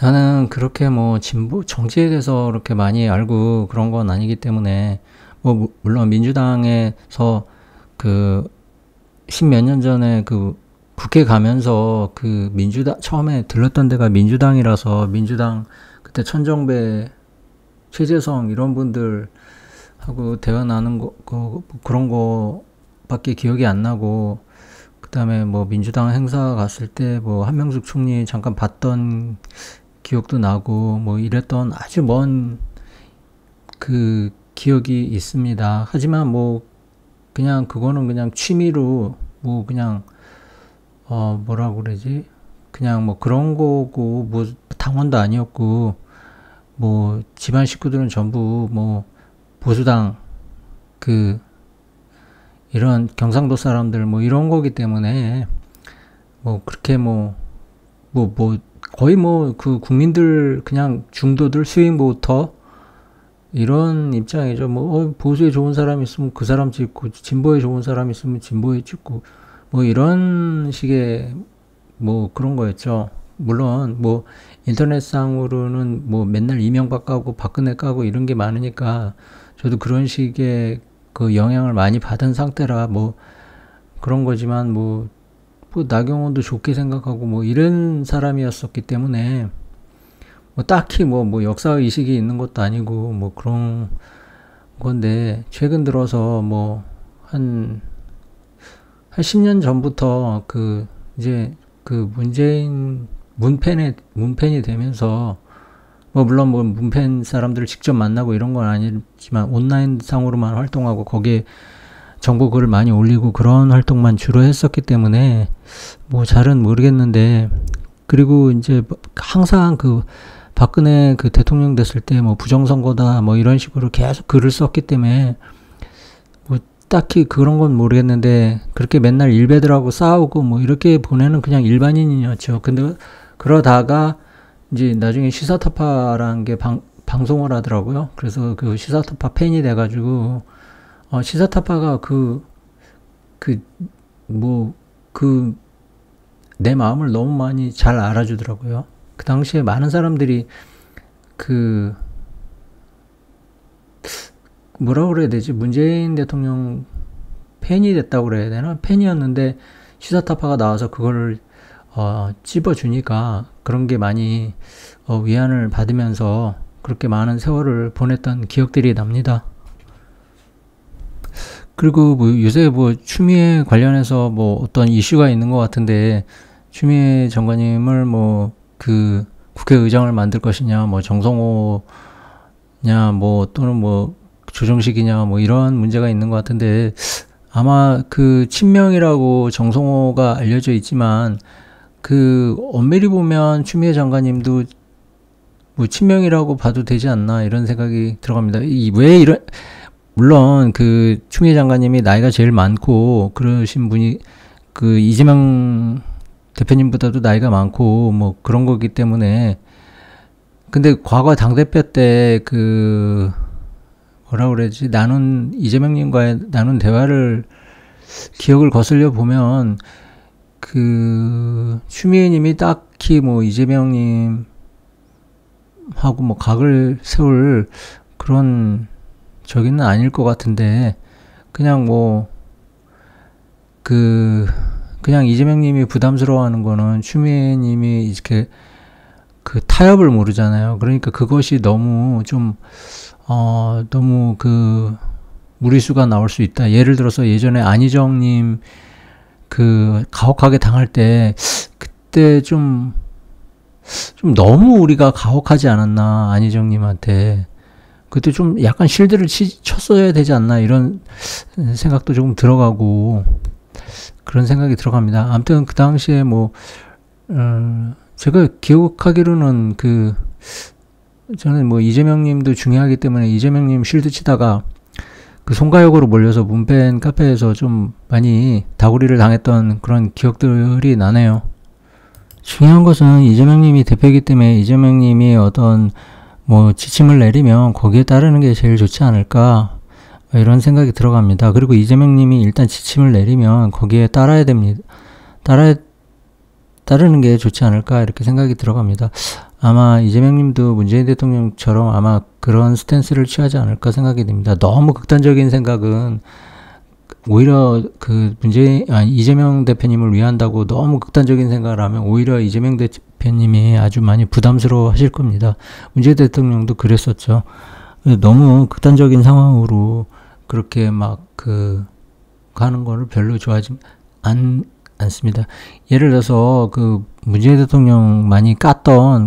나는 그렇게 뭐 진보 정치에 대해서 그렇게 많이 알고 그런 건 아니기 때문에 뭐 물론 민주당에서 그 십몇 년 전에 그 국회 가면서 그 민주당 처음에 들렀던 데가 민주당이라서 민주당 그때 천정배 최재성 이런 분들하고 대화 나눈 그런 거밖에 기억이 안 나고, 그다음에 뭐 민주당 행사 갔을 때 뭐 한명숙 총리 잠깐 봤던 기억도 나고 뭐 이랬던 아주 먼 그 기억이 있습니다. 하지만 뭐 그냥 그거는 그냥 취미로 뭐 그냥 뭐라고 그러지? 그냥 뭐 그런 거고, 뭐 당원도 아니었고, 뭐 집안 식구들은 전부 뭐 보수당 그 이런 경상도 사람들 뭐 이런 거기 때문에 뭐 그렇게 뭐 거의 뭐 그 국민들 그냥 중도들 스윙부터 이런 입장이죠. 뭐 보수에 좋은 사람 있으면 그 사람 찍고, 진보에 좋은 사람 있으면 진보에 찍고, 뭐 이런 식의 뭐 그런 거였죠. 물론 뭐 인터넷상으로는 뭐 맨날 이명박 까고 박근혜 까고 이런 게 많으니까 저도 그런 식의 그 영향을 많이 받은 상태라 뭐 그런 거지만, 뭐 나경원도 좋게 생각하고 뭐 이런 사람이었었기 때문에 뭐 딱히 뭐 역사 의식이 있는 것도 아니고 뭐 그런 건데, 최근 들어서 뭐 한 10년 전부터 그 이제 그 문재인 문팬이 되면서 뭐 물론 뭐 문팬 사람들을 직접 만나고 이런 건 아니지만 온라인 상으로만 활동하고 거기에 정보 글을 많이 올리고 그런 활동만 주로 했었기 때문에 뭐 잘은 모르겠는데, 그리고 이제 항상 그 박근혜 그 대통령 됐을 때 뭐 부정선거다 뭐 이런 식으로 계속 글을 썼기 때문에 뭐 딱히 그런 건 모르겠는데, 그렇게 맨날 일베들하고 싸우고 뭐 이렇게 보내는 그냥 일반인이었죠. 근데 그러다가 이제 나중에 시사타파라는 게 방송을 하더라고요. 그래서 그 시사타파 팬이 돼가지고 시사타파가 내 마음을 너무 많이 잘 알아주더라고요. 그 당시에 많은 사람들이 그 뭐라고 그래야 되지? 문재인 대통령 팬이 됐다고 그래야 되나? 팬이었는데 시사타파가 나와서 그거를 찝어주니까 그런 게 많이 위안을 받으면서 그렇게 많은 세월을 보냈던 기억들이 납니다. 그리고 뭐 요새 뭐 추미애 관련해서 뭐 어떤 이슈가 있는 것 같은데, 추미애 장관님을 뭐 그 국회의장을 만들 것이냐, 뭐 정성호냐, 뭐 또는 뭐 조정식이냐, 뭐 이런 문제가 있는 것 같은데, 아마 그 친명이라고 정성호가 알려져 있지만 그 엄밀히 보면 추미애 장관님도 뭐 친명이라고 봐도 되지 않나 이런 생각이 들어갑니다. 왜 이런, 물론 그 추미애 장관님이 나이가 제일 많고 그러신 분이 그 이재명 대표님보다도 나이가 많고 뭐 그런 거기 때문에, 근데 과거 당대표 때 그 뭐라 그러지, 이재명님과의 나눈 대화를 기억을 거슬려 보면 그 추미애님이 딱히 뭐 이재명님하고 뭐 각을 세울 그런 저기는 아닐 것 같은데, 그냥 뭐 그냥 이재명님이 부담스러워하는 거는 추미애님이 이렇게 그 타협을 모르잖아요. 그러니까 그것이 너무 좀 너무 그 무리수가 나올 수 있다. 예를 들어서 예전에 안희정님 그 가혹하게 당할 때 그때 좀 너무 우리가 가혹하지 않았나, 안희정님한테. 그때 좀 약간 실드를 쳤어야 되지 않나 이런 생각도 조금 들어가고 그런 생각이 들어갑니다. 아무튼 그 당시에 뭐 제가 기억하기로는 저는 뭐 이재명님도 중요하기 때문에 이재명님 실드 치다가 그 송가역으로 몰려서 문팬 카페에서 좀 많이 다구리를 당했던 그런 기억들이 나네요. 중요한 것은 이재명님이 대표이기 때문에 이재명님이 어떤 뭐 지침을 내리면 거기에 따르는 게 제일 좋지 않을까 이런 생각이 들어갑니다. 그리고 이재명님이 일단 지침을 내리면 거기에 따라야 됩니다. 따르는 게 좋지 않을까 이렇게 생각이 들어갑니다. 아마 이재명 님도 문재인 대통령처럼 아마 그런 스탠스를 취하지 않을까 생각이 됩니다. 너무 극단적인 생각은 오히려 이재명 대표님을 위한다고 너무 극단적인 생각을 하면 오히려 이재명 대표님이 아주 많이 부담스러워 하실 겁니다. 문재인 대통령도 그랬었죠. 너무 극단적인 상황으로 그렇게 막 하는 거를 별로 좋아하지 않습니다. 예를 들어서 문재인 대통령 많이 깠던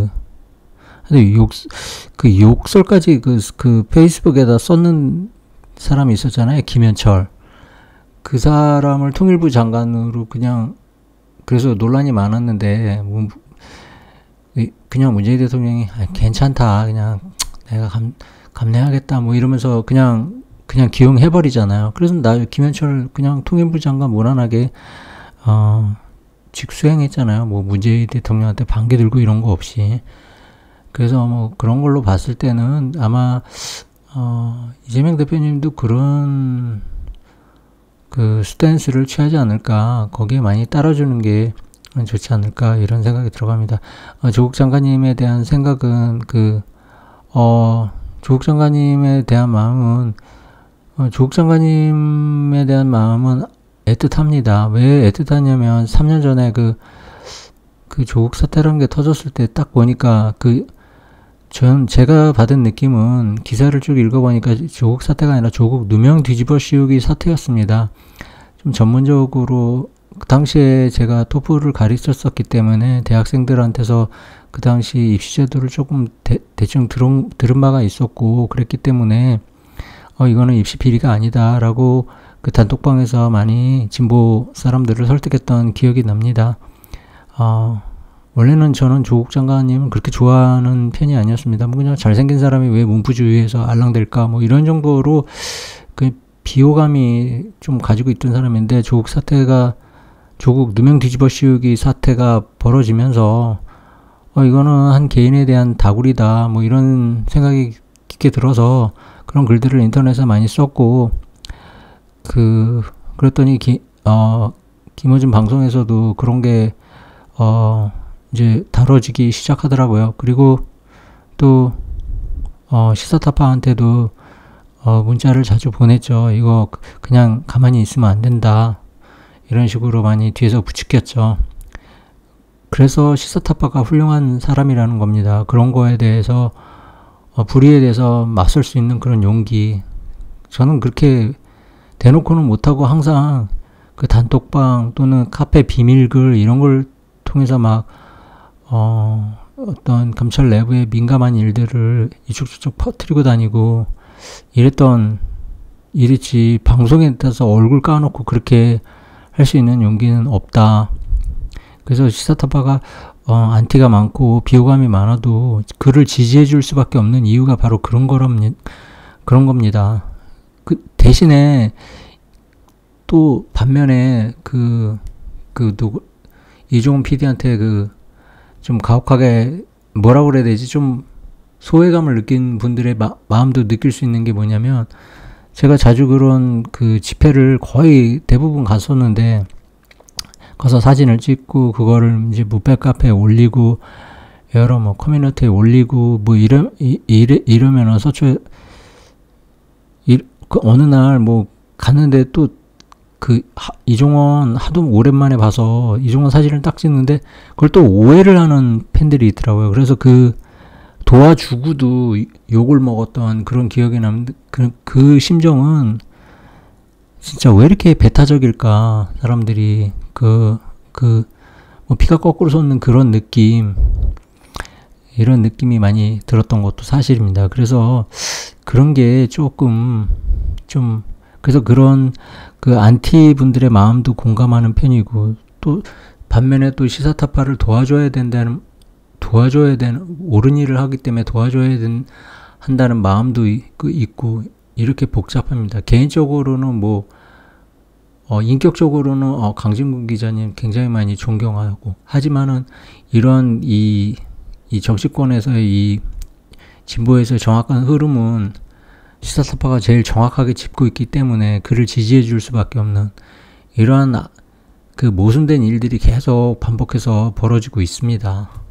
욕설까지 페이스북에다 썼는 사람이 있었잖아요. 김현철. 그 사람을 통일부 장관으로 그래서 논란이 많았는데, 그냥 문재인 대통령이, 괜찮다. 그냥 내가 감내하겠다. 뭐 이러면서 그냥 기용해버리잖아요. 그래서 김현철 그냥 통일부 장관 무난하게, 직수행했잖아요. 뭐 문재인 대통령한테 반기 들고 이런 거 없이. 그래서 뭐 그런 걸로 봤을 때는 아마, 이재명 대표님도 그런 스탠스를 취하지 않을까. 거기에 많이 따라주는 게 좋지 않을까. 이런 생각이 들어갑니다. 조국 장관님에 대한 생각은 조국 장관님에 대한 마음은 애틋합니다. 왜 애틋하냐면 3년 전에 조국 사태라는 게 터졌을 때 딱 보니까 제가 받은 느낌은 기사를 쭉 읽어보니까 조국 사태가 아니라 조국 누명 뒤집어 씌우기 사태였습니다. 좀 전문적으로 그 당시에 제가 토플을 가르쳤었기 때문에 대학생들한테서 그 당시 입시 제도를 조금 대충 들은 바가 있었고 그랬기 때문에 이거는 입시 비리가 아니다라고 그 단톡방에서 많이 진보 사람들을 설득했던 기억이 납니다. 원래는 저는 조국 장관님은 그렇게 좋아하는 편이 아니었습니다. 뭐 그냥 잘생긴 사람이 왜 문부주의에서 알랑댈까 뭐 이런 정도로 비호감이 좀 가지고 있던 사람인데 조국 누명 뒤집어 씌우기 사태가 벌어지면서 이거는 한 개인에 대한 다구리다 뭐 이런 생각이 깊게 들어서 그런 글들을 인터넷에 많이 썼고 그랬더니 김어준 방송에서도 그런 게 이제 다뤄지기 시작하더라고요. 그리고 또 시사타파한테도 문자를 자주 보냈죠. 이거 그냥 가만히 있으면 안 된다. 이런 식으로 많이 뒤에서 부추겼죠. 그래서 시사타파가 훌륭한 사람이라는 겁니다. 그런 거에 대해서 불의에 대해서 맞설 수 있는 그런 용기. 저는 그렇게 대놓고는 못하고 항상 그 단톡방 또는 카페 비밀글 이런 걸 통해서 막 어떤 감찰 내부의 민감한 일들을 이쪽 저쪽 퍼뜨리고 다니고 이랬지 방송에 따라서 얼굴 까놓고 그렇게 할 수 있는 용기는 없다. 그래서 시사타파가 안티가 많고 비호감이 많아도 그를 지지해 줄 수밖에 없는 이유가 바로 그런 겁니다. 대신에 또 반면에 이종훈 PD한테 좀 가혹하게 뭐라고 그래야 되지? 좀 소외감을 느낀 분들의 마음도 느낄 수 있는 게 뭐냐면 제가 자주 그런 집회를 거의 대부분 갔었는데 가서 사진을 찍고 그거를 이제 무패 카페에 올리고 여러 커뮤니티에 올리고 뭐 이러면은 서초에 어느 날 갔는데 또 이종원 하도 오랜만에 봐서 이종원 사진을 딱 찍는데 그걸 또 오해를 하는 팬들이 있더라고요. 그래서 도와주고도 욕을 먹었던 그런 기억이 남는데 그 심정은 진짜 왜 이렇게 배타적일까? 사람들이 피가 거꾸로 솟는 그런 느낌, 이런 느낌이 많이 들었던 것도 사실입니다. 그래서 그런 게 그래서 그런 안티 분들의 마음도 공감하는 편이고, 또 반면에 또 시사타파를 도와줘야 되는 옳은 일을 하기 때문에 한다는 마음도 있고 이렇게 복잡합니다. 개인적으로는 인격적으로는 강진구 기자님 굉장히 많이 존경하고, 하지만은 이런 이 정치권에서의 이 진보에서의 정확한 흐름은 시사타파가 제일 정확하게 짚고 있기 때문에 그를 지지해 줄 수밖에 없는 이러한 모순된 일들이 계속 반복해서 벌어지고 있습니다.